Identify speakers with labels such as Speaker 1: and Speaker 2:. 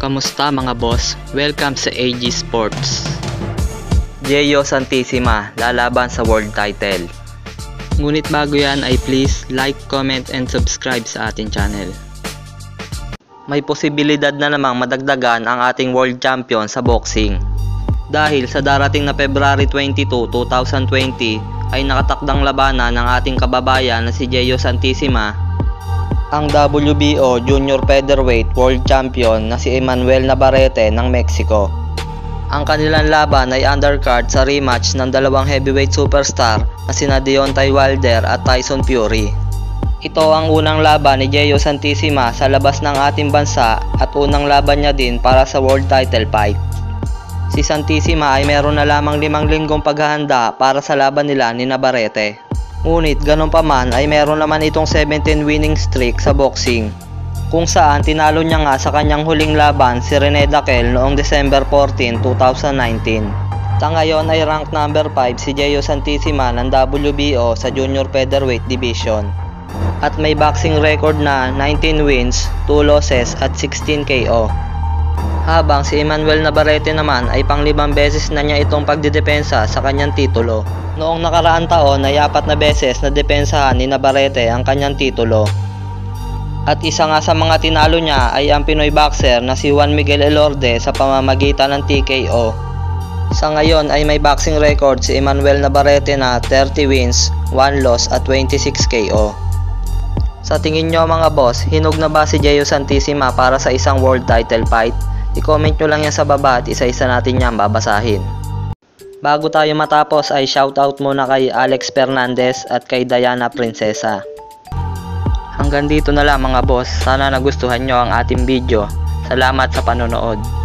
Speaker 1: Kamusta mga boss? Welcome sa AG Sports.
Speaker 2: JEO Santisima Lalaban sa world title.
Speaker 1: Ngunit bago yan ay please like, comment, and subscribe sa ating channel.
Speaker 2: May posibilidad na namang madagdagan ang ating world champion sa boxing. Dahil sa darating na February 22, 2020 ay nakatakdang labanan ng ating kababayan na si JEO Santisima, ang WBO Junior Featherweight World Champion na si Emmanuel Navarrete ng Mexico. Ang kanilang laban ay undercard sa rematch ng dalawang heavyweight superstar na sina Deontay Wilder at Tyson Fury. Ito ang unang laban ni JEO Santisima sa labas ng ating bansa at unang laban niya din para sa world title fight. Si Santisima ay meron na lamang 5 linggong paghahanda para sa laban nila ni Navarrete. Ngunit ganun pa man ay meron naman itong 17 winning streak sa boxing, kung saan tinalo niya nga sa kanyang huling laban si Rene Daquel noong December 14, 2019. Sa ngayon ay rank number 5 si JEO Santisima ng WBO sa Junior Featherweight Division. At may boxing record na 19 wins, 2 losses at 16 KO. Habang si Emmanuel Navarrete naman ay pang-5 beses na niya itong pagdidepensa sa kanyang titulo. Noong nakaraang taon ay 4 na beses na depensahan ni Navarrete ang kanyang titulo. At isa nga sa mga tinalo niya ay ang Pinoy boxer na si Juan Miguel Elorde sa pamamagitan ng TKO. Sa ngayon ay may boxing record si Emmanuel Navarrete na 30 wins, 1 loss at 26 KO. Sa tingin nyo mga boss, hinog na ba si JEO Santisima para sa isang world title fight? I-comment nyo lang yan sa baba at isa-isa natin yan babasahin. Bago tayo matapos ay shoutout muna kay Alex Fernandez at kay Diana Princesa. Hanggang dito na lang mga boss, sana nagustuhan nyo ang ating video. Salamat sa panonood.